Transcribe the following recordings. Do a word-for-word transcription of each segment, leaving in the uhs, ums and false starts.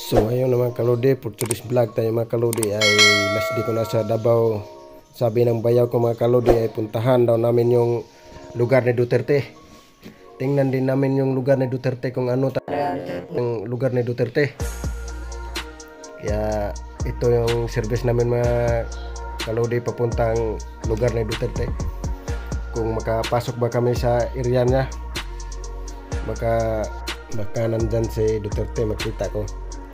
So ayun na mga kalodi, for today's vlog tayo mga kalodi ay last day ko na sa Davao. Sabi ng bayaw ko mga kalodi ay puntahan daw namin yung lugar ni Duterte. Tingnan din namin yung lugar ni Duterte kung ano yung lugar ni Duterte. Kaya ito yung service namin mga kalodi papuntang lugar ni Duterte. Kung makapasok ba kami sa area niya, baka baka nandyan si Duterte, makita ko.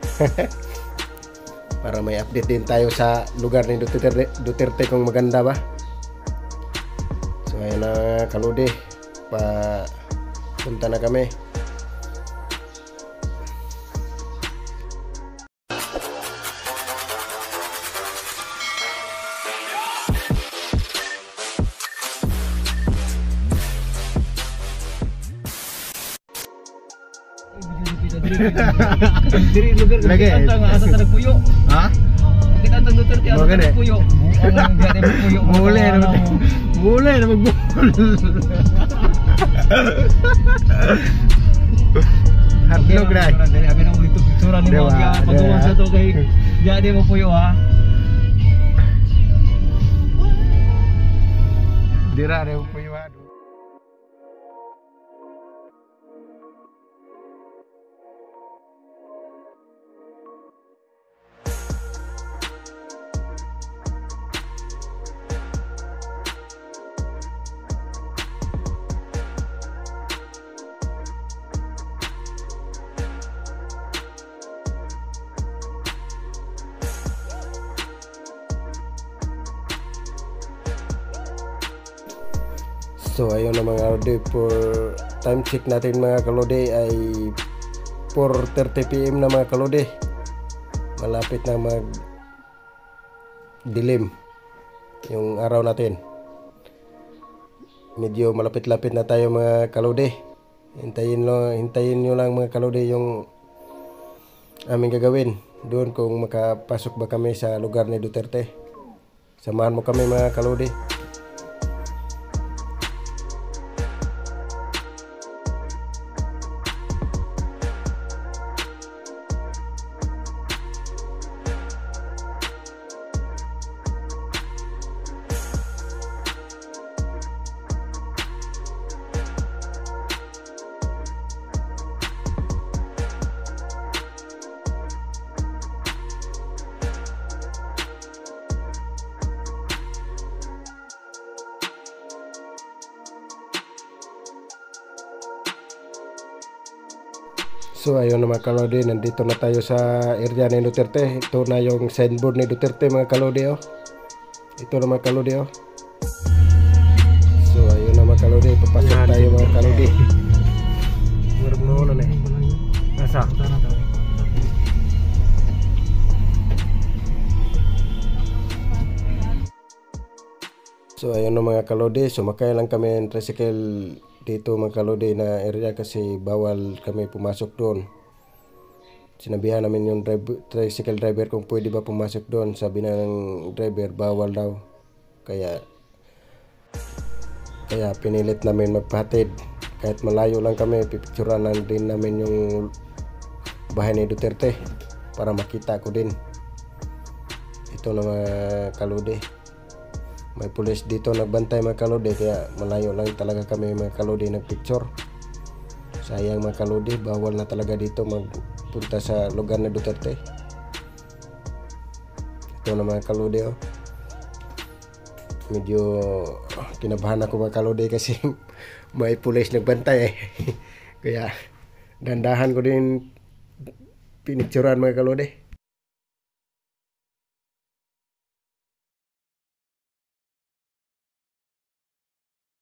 Para may update din tayo sa lugar ni Duterte, Duterte kung maganda ba. So ayun na kalodi, pa punta na kami. Diri lugar lagi asa asa sa nagpuyo. Ha? Kita ang Duterte asa sa nagpuyo. Ang gade puyo. Mule na. Mule na magbul. Hatlog na. Dali abi nang dito picture ni mo ga pagtuwan sa to kay gade mo puyo ha. Dira re puyo ha. So ayun na mga kalodi, for time check natin mga kalodi ay four thirty p m na mga kalodi. Malapit na mag dilim yung araw natin. Medyo malapit-lapit na tayo mga kalodi. Hintayin lo, hintayin nyo lang mga kalodi yung aming gagawin doon kung makapasok ba kami sa lugar ni Duterte. Samahan mo kami mga kalodi. So ayun na mga kalodi, nandito na tayo sa area ni Duterte. Ito na yung signboard ni Duterte mga kalodi oh. Ito na mga kalodi oh. So ayun na mga kalodi, papasok tayo mga kalodi. Murag noon na eh. Nasa? So ayun na mga kalodi, sumakay lang kami ng tricycle dito mga kalodi na area kasi bawal kami pumasok doon. Sinabihan namin yung driver, tricycle driver kung pwede ba pumasok doon. Sabi na ng driver bawal daw. Kaya kaya pinilit namin magpahatid. Kahit malayo lang kami, pipicturan lang din namin yung bahay ni Duterte para makita ko din. Ito na mga kalodi. May pulis dito nagbantay mga kalodi, kaya malayo lang talaga kami mga kalodi nagpicture. Sayang mga kalodi, bawal na talaga dito magpunta sa lugar ni Duterte. Ito na mga kalodi oh. Medyo kinabahan ako mga kalodi kasi may pulis nagbantay eh. Kaya dandahan ko din pinicturan mga kalodi.